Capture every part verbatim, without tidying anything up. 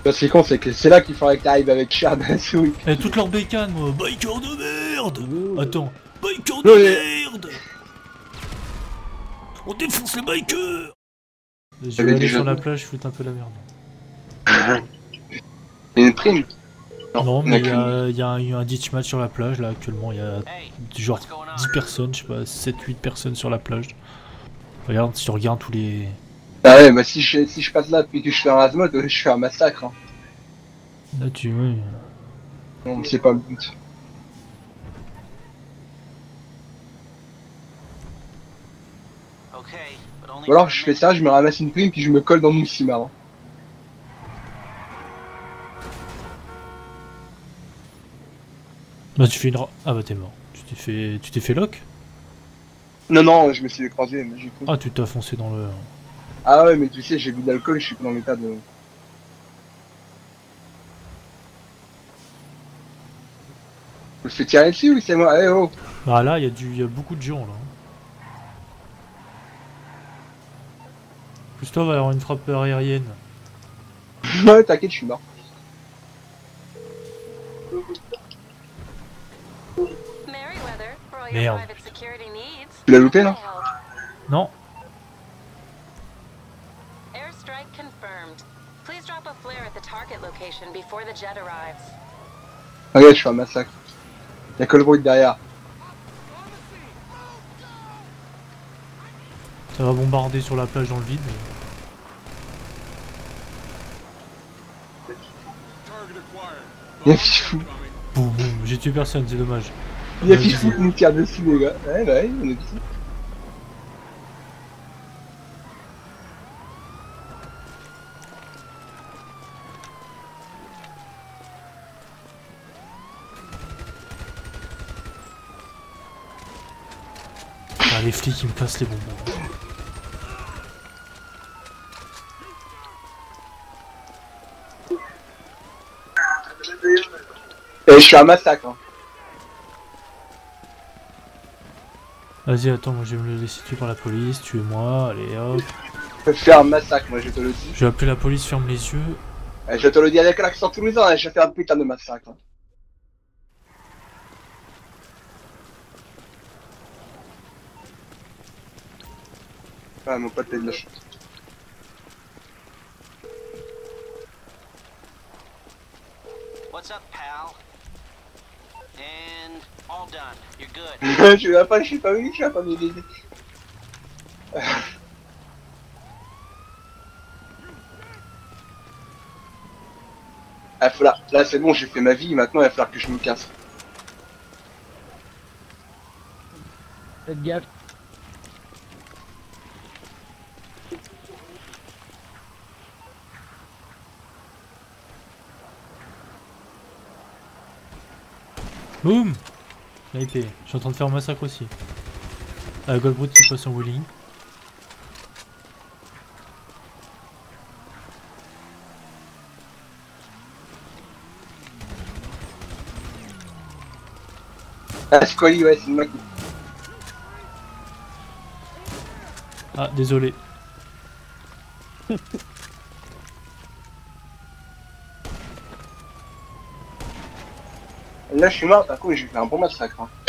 Ce qui est con, c'est que c'est là qu'il faudrait que t'arrives avec Chard à souris. Eh, toute leur bécane, moi. Biker de merde. Attends. Biker de Ouais. merde. On défonce les bikers. Je T'avais vais aller déjà sur la vu. plage, foutre un peu la merde. Il y a une prime. Non, il mais y il y a a, y a eu un ditch match sur la plage, là, actuellement. Il y a genre dix personnes, je sais pas, sept huit personnes sur la plage. Regarde, si tu regardes tous les... Ah ouais, bah si je, si je passe là puis que je fais un razmod, je fais un massacre. Hein. Là, tu... Ouais. Non, c'est pas le but. Ou alors je fais ça, je me ramasse une prime puis je me colle dans mon cimar. Hein. Bah, tu fais une... ra- Ah bah, t'es mort. Tu t'es fait... Tu t'es fait lock? Non, non, je me suis écrasé, mais j'ai cru. Ah, tu t'as foncé dans le... Ah ouais, mais tu sais, j'ai bu de l'alcool, je suis pas dans l'état de... Je me fais tirer dessus ou c'est moi? Eh oh! Bah là, il y, a du... y a beaucoup de gens, là. Plus toi, va y avoir une frappe aérienne. Ouais, t'inquiète, je suis mort. Merde. Tu l'as loupé, là? Non. Regarde, je fais un massacre. Y'a que le bruit de derrière. Ça va bombarder sur la plage dans le vide. Y'a Fifou. Boum, boum. J'ai tué personne, c'est dommage. Y'a Ouais, Fifou vas-y. qui nous tire dessus, les gars. Ouais, bah ouais, on est petits. Ah, les flics, ils me cassent les bonbons. Et je fais un massacre. Hein. Vas-y, attends, moi je vais me laisser tuer par la police, tuez-moi, allez hop. Je fais un massacre, moi, je te le dis. Je vais appeler la police, ferme les yeux. Eh, je te le dis avec l'accent toulousain, hein, je fais un putain de massacre. Hein. Ah, mon pote, t'as de la chance. What's up, pal? And all done. You're good. Je vais pas, je suis pas venu, je suis pas venu l'aider. Ah, faut là, là c'est bon, j'ai fait ma vie, maintenant il va falloir que je me casse. Faites gaffe. Boum. Snipé. Je suis en train de faire un massacre aussi. Ah, Goldbrut qui passe en wheeling. Ah, Squally, ouais, c'est moi qui... Ah, désolé. Là, je suis mort, d'un coup, j'ai fait un bon massacre. Hein.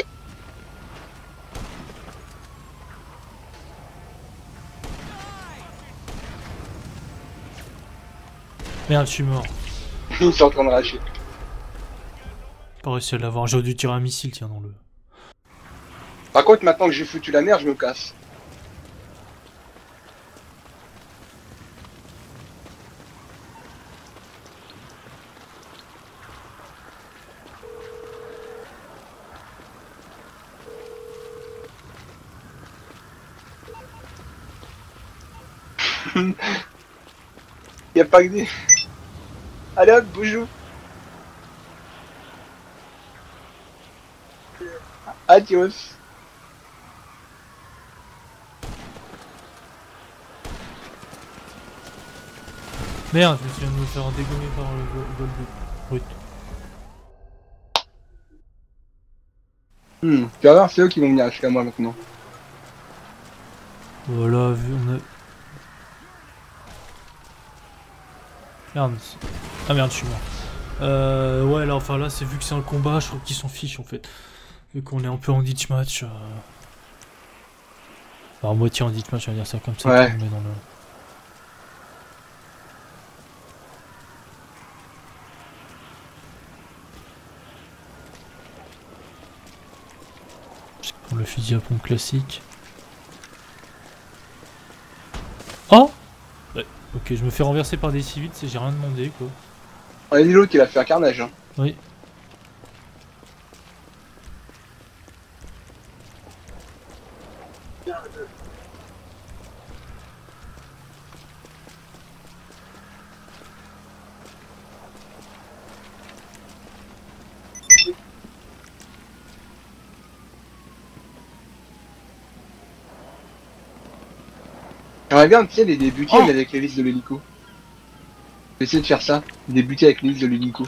Merde, je suis mort. Ils sont en train de racher. Pas réussi à l'avoir. J'aurais dû tirer un missile, tiens, dans le... Par contre, maintenant que j'ai foutu la merde, je me casse. Y'a pas que des... Allez hop, boujou. Adios. Merde, je viens de me faire dégommer par le Gold Brut. Hmm, tu vas voir, c'est eux qui vont venir jusqu'à moi maintenant. Voilà, vu on a... Merde. Ah merde, je suis mort. Euh, ouais, là, enfin là, c'est vu que c'est un combat, je trouve qu'ils s'en fichent en fait. Vu qu'on est un peu en ditchmatch. Euh... Enfin, moitié en ditchmatch, on va dire ça comme ça. Ouais. On met dans le... Je prends le fusil à pompe classique. Oh ouais. Ok, je me fais renverser par des civils, j'ai rien demandé quoi. On a dit l'autre qui a fait un carnage. Hein. Oui. J'aimerais bien, tu sais, les débuter Oh avec l'hélice de l'hélico. Je vais essayer de faire ça, débuter avec l'hélice de l'hélico.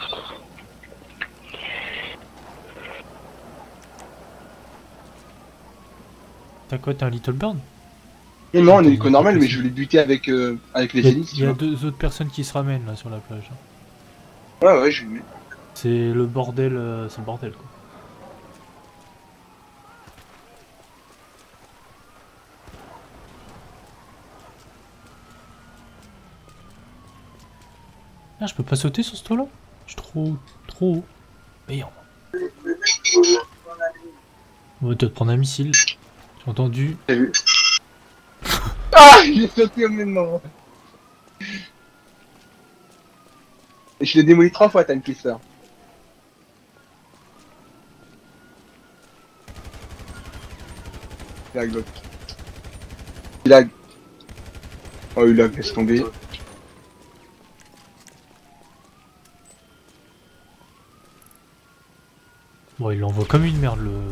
T'as quoi, t'as un Little Bird? Non, non, un Attends, hélico mais normal, pas mais possible. je voulais buter avec, euh, avec les Il y a, hélices, il tu y a vois. deux autres personnes qui se ramènent là sur la plage. Ouais, ouais, je vais. C'est le bordel, euh, c'est le bordel quoi. Ah, je peux pas sauter sur ce toit là? Je suis trop, trop haut. Merde. On va peut-être prendre un missile. J'ai entendu. T'as vu? Ah, j'ai sauté au même moment. Et je l'ai démoli trois fois, Time Twister. Il lag, l'autre. Il lag. Oh, il lag, laisse tomber. Bon, il l'envoie comme une merde le.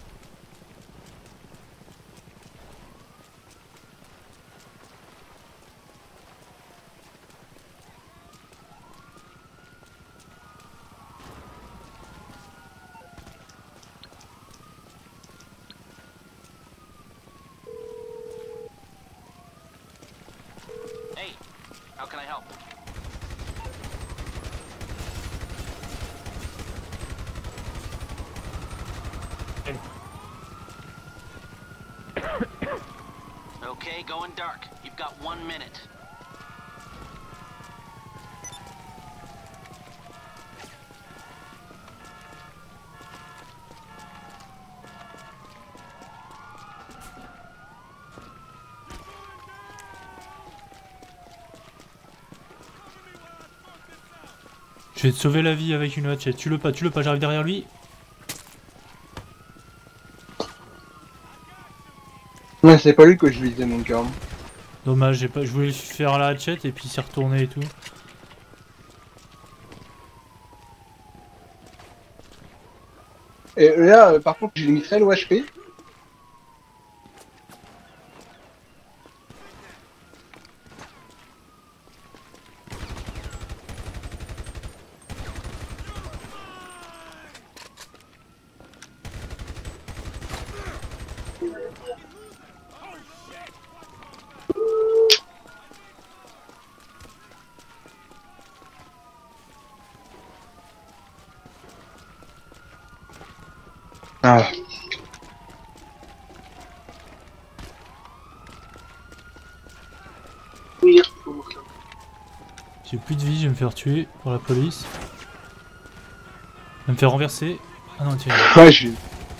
Hey, how can I help? Okay, going dark. You've got one minute. Je vais te sauver la vie avec une hatchet. Tue-le pas, tue-le pas, j'arrive derrière lui. Ouais, c'est pas lui que je visais, mon cœur. Dommage, j'ai pas, je voulais faire la hatchet et puis il s'est retourné et tout. Et là, euh, par contre, j'ai mis très low H P. Ah. J'ai plus de vie, je vais me faire tuer par la police. Je vais me faire renverser. Ah non, tiens. Ouais, j'ai.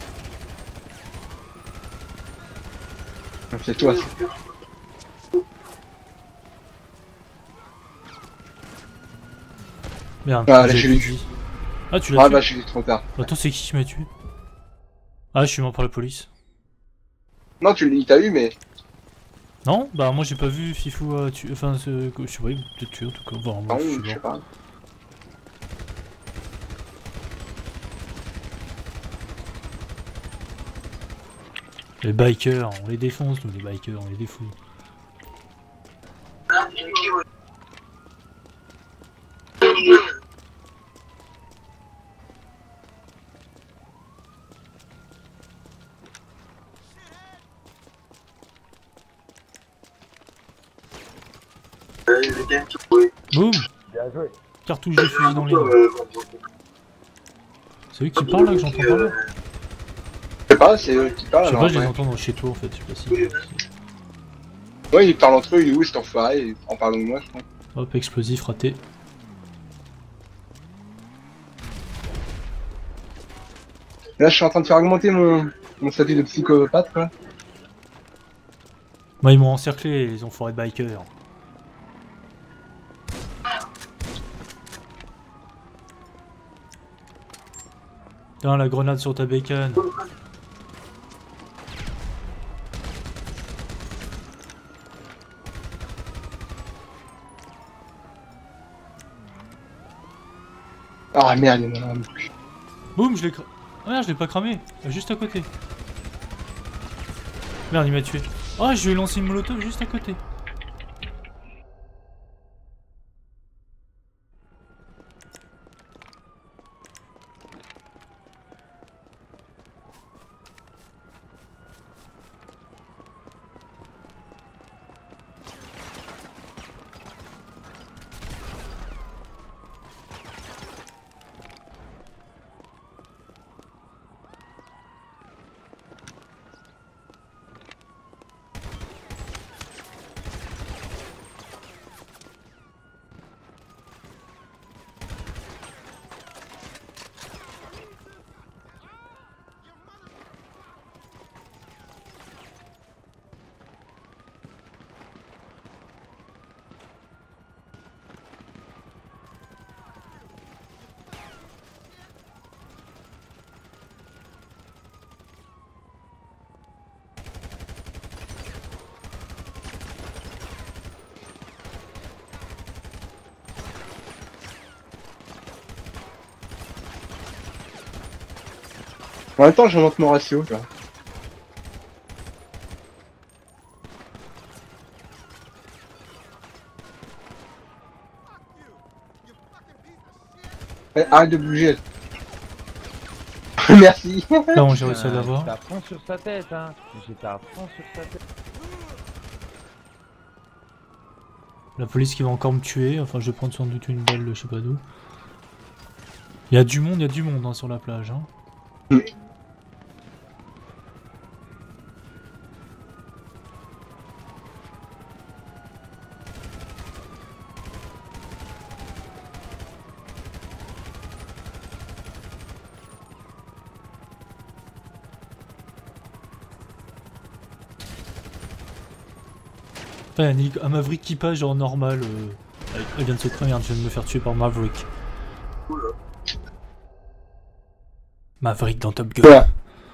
C'est toi, c'est. Merde, Ah, là, j'avais j'ai plus eu. de vie. Ah, tu l'as Ah tué? bah, je suis trop tard. Attends, c'est qui qui m'a tué? Ah, je suis mort par la police. Non, tu il t'a eu, mais. Non, bah moi j'ai pas vu Fifou euh, tuer. Enfin, ce... je sais pas, il m'a peut-être tué en tout cas. Enfin, moi, Non, je je suis sais mort. pas. Les bikers, on les défonce, nous les bikers, on les défoule. Boum. joué. Cartouche de fusil dans les mains. C'est eux qui parlent là que j'entends pas là? Je sais pas, c'est eux qui parlent. Je sais alors, pas, je les ouais. entends chez toi en fait, je sais pas si... Ouais, ils parlent entre eux, il est où cet enfoiré en parlant de moi, je crois. Hop, explosif raté. Là, je suis en train de faire augmenter mon, mon statut de psychopathe, quoi. Bah, ils m'ont encerclé, les enfoirés de bikers. Putain, la grenade sur ta bécane. Ah merde, il y en a un. Boum, je l'ai cramé. Ah merde, je l'ai pas cramé. Juste à côté. Merde, il m'a tué. Ah, je lui ai lancé une molotov juste à côté. En même temps, je monte mon ratio, tu vois. Eh, arrête de bouger. Merci. Là, bon, j'ai réussi à l'avoir. J'étais à fond sur sa tête, hein. J'étais à fond sur sa tête. La police qui va encore me tuer. Enfin, je vais prendre sans doute une balle de je sais pas d'où. Il y a du monde, il y a du monde hein, sur la plage. Hein. Mm. Putain, il y a un Maverick qui passe genre normal. Euh... Elle vient de se crever, je viens de me faire tuer par Maverick. Maverick dans Top Gun. Ouais.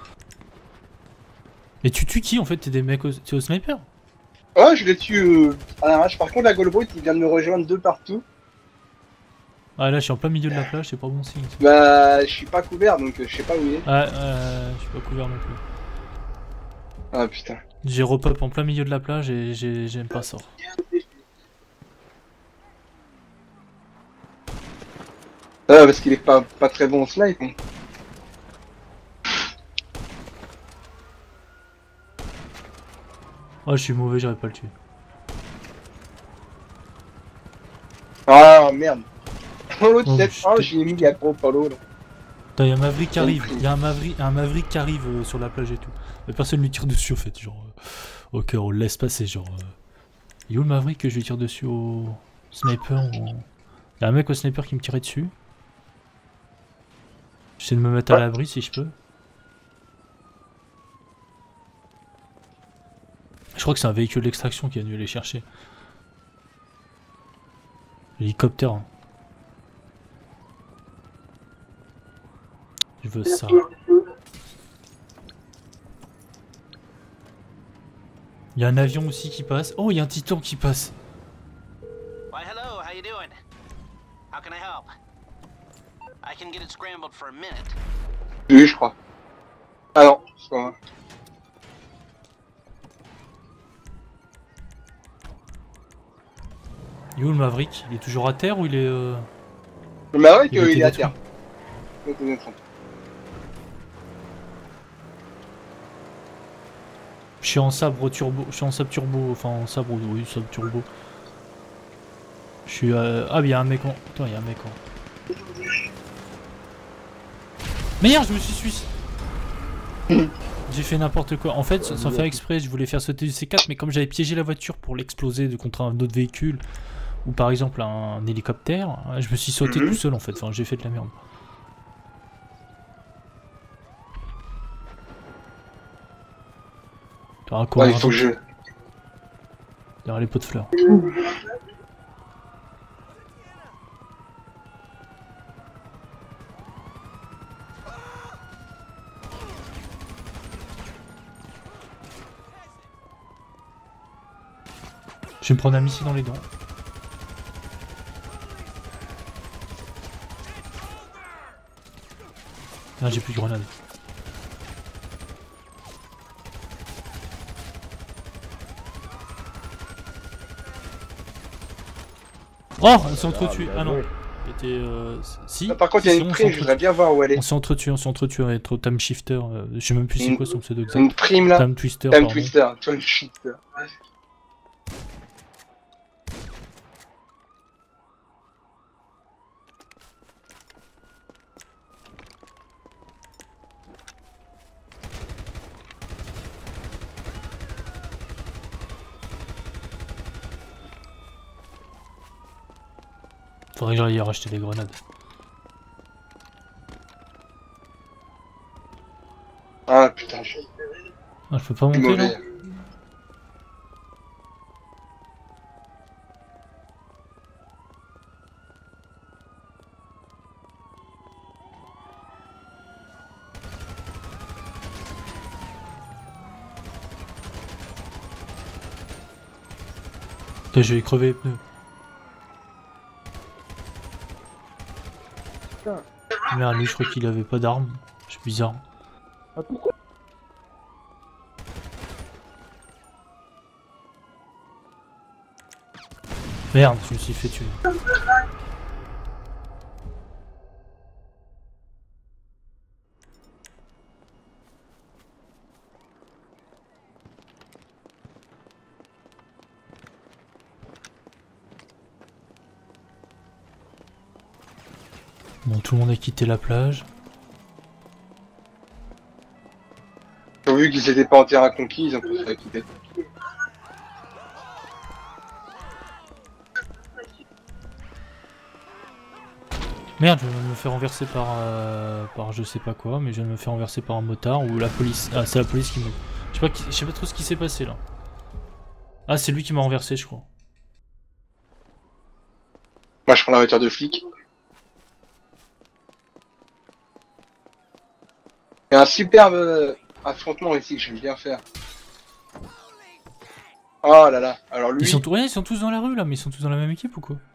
Mais tu tues qui en fait? T'es des mecs au... T'es au sniper? Ouais, je l'ai tué euh, à l'arrache. Par contre, la Goldbrut, il vient de me rejoindre de partout. Ah là, je suis en plein milieu de la plage, c'est pas bon signe. Ça. Bah, je suis pas couvert, donc euh, je sais pas où il est. Ah, euh, je suis pas couvert non plus. Ah putain. J'ai repop en plein milieu de la plage et j'ai j'aime pas ça. Ah, parce qu'il est pas, pas très bon au snipe. Hein. Oh, je suis mauvais, j'aurais pas le tuer. Ah merde. L'autre Oh, tête, je oh, t'ai- j'ai mis accro Polo là. Putain, y'a un Maverick qui arrive, y'a un Maverick, un Maverick qui arrive euh, sur la plage et tout. Mais personne lui tire dessus en fait, genre. Euh, ok, on le laisse passer, genre. Euh... Il est où le Maverick que je lui tire dessus au sniper ou... Y'a un mec au sniper qui me tirait dessus. J'essaie de me mettre à l'abri si je peux. Je crois que c'est un véhicule d'extraction qui est venu les chercher. Hélicoptère. Hein. Je veux ça. Il y a un avion aussi qui passe. Oh, il y a un Titan qui passe. Why, hello, how you doing? How can I help? I can get it scrambled for a minute. Oui, je crois. Ah non, c'est pas moi. Il est où le Maverick? Il est toujours à terre ou il est... Euh... Le Maverick, Il a euh, été il est à détruit. terre. Il a été détruit. Je suis en sabre turbo, je suis en sabre turbo, enfin en sabre, oui, sabre turbo. Je suis... Euh... Ah, il y a un mec en... Attends, il y a un mec en... Merde, je me suis suicidé. J'ai fait n'importe quoi. En fait, sans faire exprès, je voulais faire sauter du C quatre, mais comme j'avais piégé la voiture pour l'exploser de contre un autre véhicule, ou par exemple un hélicoptère, je me suis sauté Mhm. tout seul en fait. Enfin, j'ai fait de la merde. T'as un Ouais, il faut que je... derrière les pots de fleurs. Je vais me prendre un missile dans les dents. Ah, j'ai plus de grenades. Oh, on s'est entretués. Ah non. C'était euh... si. Ah, par contre, il y a si, une on prime, s'est je voudrais bien voir où elle On est. s'est entretués, on s'est entretués avec trop Time Shifter. Euh, je sais même plus c'est Une- quoi son pseudo exact. Une prime là. Time Twister, Time pardon. Twister. Time Twister. Faudrait que j'aille racheter des grenades. Ah putain, je suis Ah, je peux pas monter là. mauvais. Putain, je vais crever les pneus. Putain. Merde, lui je crois qu'il avait pas d'arme. C'est bizarre. Ah, pourquoi? Merde, je me suis fait tuer. Bon, tout le monde a quitté la plage. Ils ont vu qu'ils étaient pas en terrain conquis, ils ont préféré quitter. Merde, je viens de me faire renverser par, euh, par je sais pas quoi, mais je viens de me faire renverser par un motard ou la police. Ah, c'est la police qui me... Je sais pas, qui- je sais pas trop ce qui s'est passé là. Ah, c'est lui qui m'a renversé, je crois. Moi, je prends la voiture de flic. Il y a un superbe euh, affrontement ici que j'aime bien faire. Oh là là, alors lui... Ils sont, tous- ouais, ils sont tous dans la rue là, mais ils sont tous dans la même équipe ou quoi?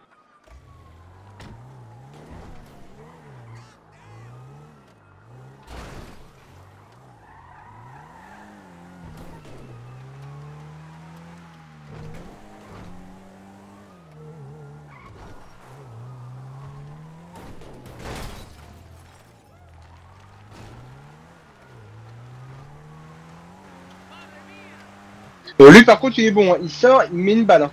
Euh, lui par contre il est bon, hein. Il sort, il met une balle. Hein.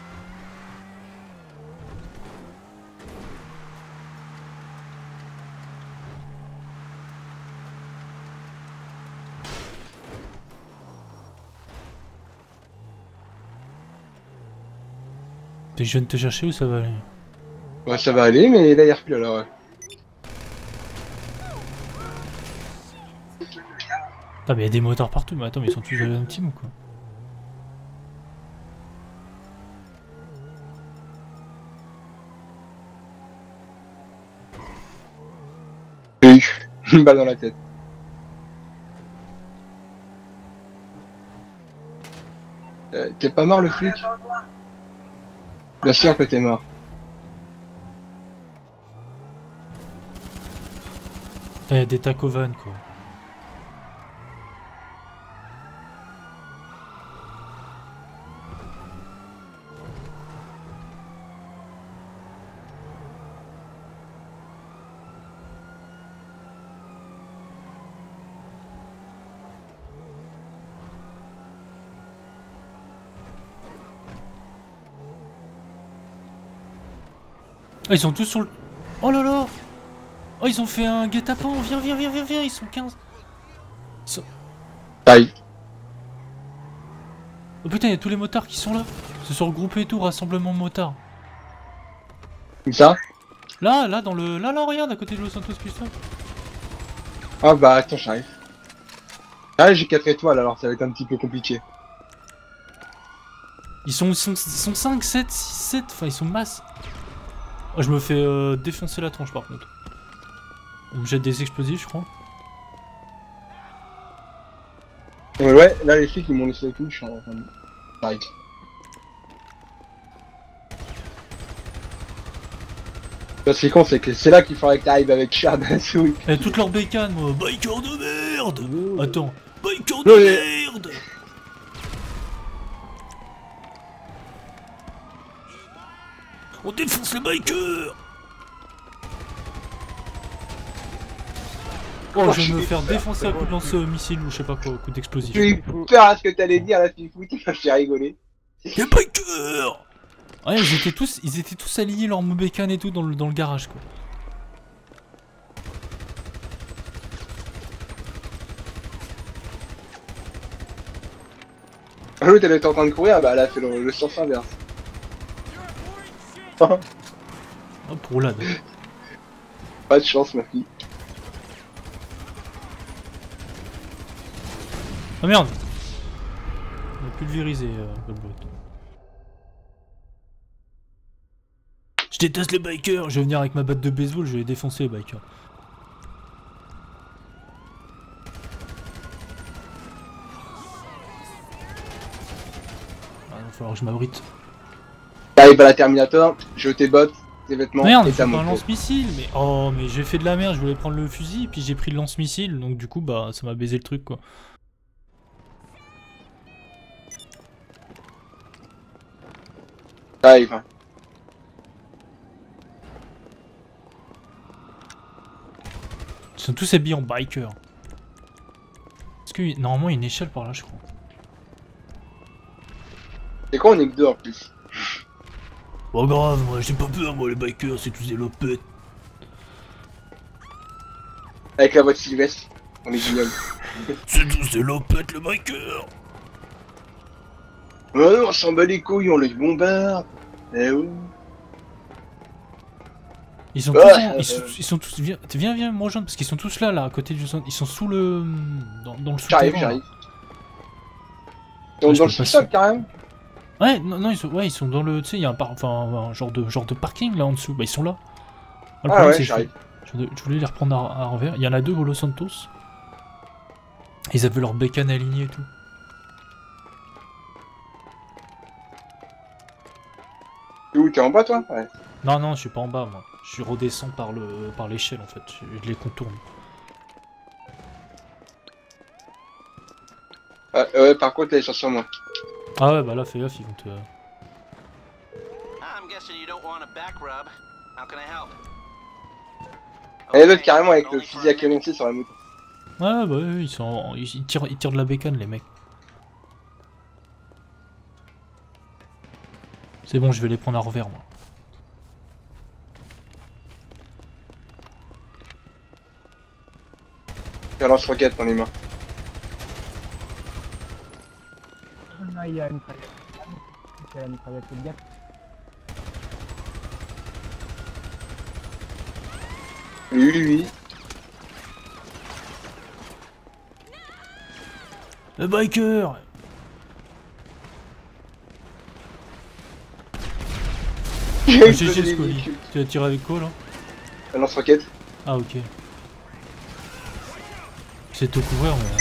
T'es je viens de te chercher ou ça va aller? Ouais, ça va aller, mais là il replie alors. Ouais. Ah, mais il y a des motards partout, mais attends, mais ils sont tous dans la même team ou quoi? J'ai eu une balle dans la tête. Euh, t'es pas mort le flic? Bien sûr que t'es mort. Ah, il y a des tacovans quoi. Ah, ils sont tous sur le... Oh là là. Oh, ils ont fait un guet-apens. Viens, viens, viens, viens, viens. Ils sont quinze. Ils sont... Aïe. Oh putain, il y a tous les motards qui sont là. Ils se sont regroupés et tout, rassemblement motard. Comme ça? Là, là, dans le... Là, là, regarde, à côté de Los Santos Custom. Ah bah attends, j'arrive. Ah, j'ai quatre étoiles, alors ça va être un petit peu compliqué. Ils sont, ils sont, ils sont cinq, sept, six, sept, enfin ils sont masse. Oh, je me fais euh, défoncer la tronche par contre. On me jette des explosifs, je crois. Ouais, ouais, là les flics ils m'ont laissé avec nous, je suis en train de... J'arrive. Ce qui est con, c'est que c'est là qu'il faudrait que t'arrives avec Chard à la souris. Et toutes leurs bécanes, moi. Biker de merde. Attends, biker de Non, mais- merde. On défonce les bikers. Oh, je vais me faire défoncer à coup de lance-missile ou je sais pas quoi, coup d'explosif. J'ai eu peur à ce que t'allais dire là, Fifou, tu m'as fait rigoler. Les bikers. Ouais, ils étaient tous, ils étaient tous alignés leurs bécanes et tout dans le, dans le garage quoi. Ah, l'autre elle était en train de courir, bah elle a fait le, le sens inverse. Oh, pour là. Pas de chance, ma fille. Ah merde. On a pulvérisé euh, Goldbot. Je déteste les bikers. Je vais venir avec ma batte de baseball, je vais les défoncer les bikers. Ah, il va falloir que je m'abrite. T'arrives à la Terminator, je tes bottes, tes vêtements, Merde, et c'est ta pas un moto. lance-missile, mais oh, mais j'ai fait de la merde, je voulais prendre le fusil, puis j'ai pris le lance-missile, donc du coup, bah, ça m'a baisé le truc, quoi. T'arrives, hein. Ils sont tous habillés en biker. Est-ce que, normalement, il y a une échelle par là, je crois. C'est quoi, on est que deux en plus? Pas grave, moi, j'ai pas peur, moi, les bikers, c'est tous des lopettes. Avec la voix de Sylvestre, on est génial. C'est tous des lopettes, les bikers. Ouais, on s'en bat les couilles, on les bombarde. Eh oui. Ils sont Ouais, tous, en- euh, ils, sont, ils sont tous, viens, viens, viens me rejoindre, parce qu'ils sont tous là, là, à côté du centre. Ils sont sous le, dans, dans le souterrain. J'arrive, là. j'arrive. Ouais, Ils sont je dans le peux passer. sous-sol carrément. Ouais, non, non, ils sont, ouais, ils sont dans le, tu sais, il y a un, par, enfin, un genre de, genre de parking là en dessous. Bah, ils sont là. Ah, le Ah problème, ouais, c'est que j'arrive. je, je voulais les reprendre à, à revers. Il y en a deux au Los Santos. Ils avaient leur bécane alignée et tout. T'es où? T'es en bas toi? Ouais. Non, non, je suis pas en bas, moi. Je redescends par le, par l'échelle en fait. Je, je les contourne. Ah, ouais, par contre, elle est sur moi. Ah ouais, bah là, fais gaffe, ils vont te. I'm guessing you don't want a back rub. How can I help? Elle est l'autre carrément avec le Only for fusil a à minute. canonnier sur la moto. Ouais, bah ouais, ils sont, ils, ils tirent, ils tirent de la bécane, les mecs. C'est bon, je vais les prendre à revers, moi. J'ai un lance-roquette dans les mains. Ah, il y a une mitraillette. Il y a la mitraillette, c'est bien. Oui, oui, oui. Le biker. J'ai Ah, explosé G G, les Scully. véhicules. Tu as tiré avec quoi, là? Un lance-roquette. Ah, ok. C'est te couvrir, mais...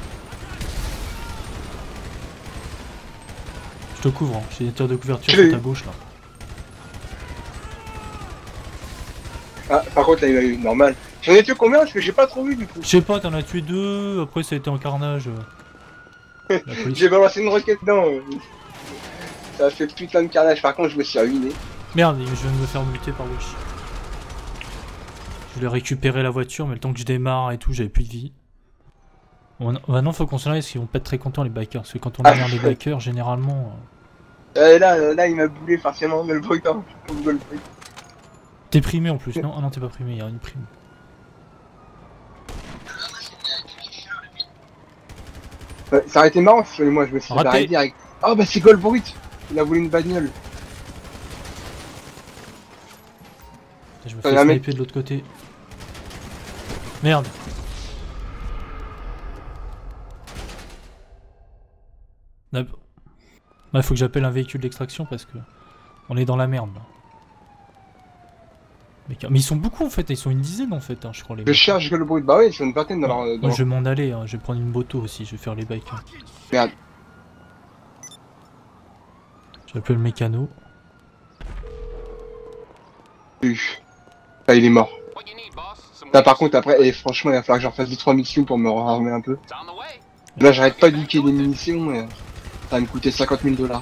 Je te couvre, hein. J'ai des tirs de couverture Je l'ai sur ta eu. gauche, là. Ah, par contre, là, il a eu normal. J'en ai tué combien? Parce que j'ai pas trop vu du coup. Je sais pas, t'en as tué deux, après ça a été en carnage. euh. La police. J'ai balancé une roquette dedans. euh. Ça a fait putain de carnage. Par contre, je me suis ruiné. Merde, je viens de me faire buter par Wish. Je voulais récupérer la voiture, mais le temps que je démarre et tout, j'avais plus de vie. Bon, maintenant, faut qu'on s'en aille parce qu'ils vont pas être très contents, les bikers. Parce que quand on Ah. emmerde les bikers, généralement. Euh, là, là, il m'a boulé forcément, mais le bruit, hein. Comme le bruit. T'es primé en plus, non? Ah non, t'es pas primé, il y a une prime. Ouais, ça aurait été marrant si moi je me suis Raté. barré direct. Oh bah c'est Goldbrut. Il a voulu une bagnole. Je me Euh, fais la sniper de l'autre côté. Merde. Là, il faut que j'appelle un véhicule d'extraction parce que on est dans la merde là. Mais, mais ils sont beaucoup en fait, ils sont une dizaine en fait, hein, je crois les Je mecs. cherche Goldbrut. Bah ouais, ils sont une vingtaine dans leur... Dans Moi leur... je vais m'en aller, hein, je vais prendre une moto aussi, je vais faire les bikes. Hein. Merde. J'appelle le mécano. Uf. Là il est mort. What you need, boss? Some Là par wheels? contre après, et franchement il va falloir que j'en fasse deux trois missions pour me rearmer un peu. It's on the way. Là j'arrête pas de niquer des munitions et ça va me coûter cinquante mille dollars.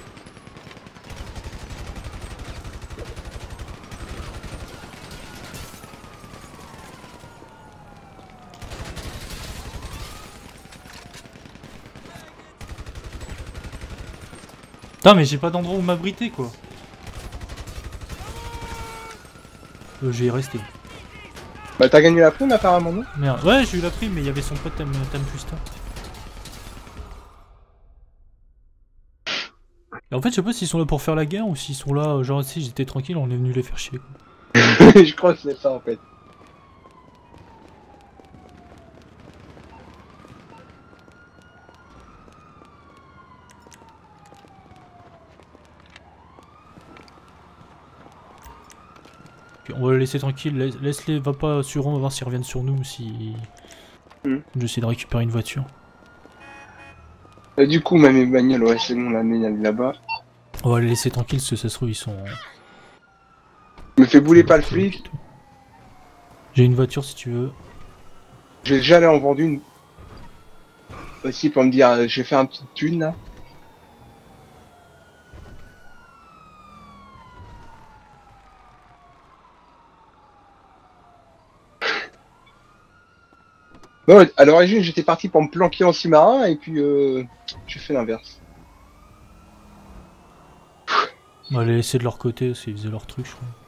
Putain mais j'ai pas d'endroit où m'abriter quoi. Euh, je vais y rester. Bah t'as gagné la prime apparemment non? Merde. Ouais j'ai eu la prime mais il y avait son pote Tam Tam Pusta. Et en fait je sais pas s'ils sont là pour faire la guerre ou s'ils sont là genre si j'étais tranquille on est venu les faire chier quoi. Je crois que c'est ça en fait. Puis on va les laisser tranquilles, laisse- laisse-les, va pas sur eux, on va voir s'ils reviennent sur nous ou si... Mm. J'essaie de récupérer une voiture. Et du coup même mes bagnoles, ouais c'est bon la mienne elle est là-bas. On va les laisser tranquilles parce que ça se trouve ils sont... Me fais bouler pas le flic. J'ai une voiture si tu veux. Je vais déjà aller en vendre une. Aussi pour me dire, euh, je vais faire un petit thune là. Bon, à l'origine j'étais parti pour me planquer en sous-marin et puis euh, j'ai fait l'inverse. On va les laisser de leur côté parce qu'ils faisaient leur truc je crois.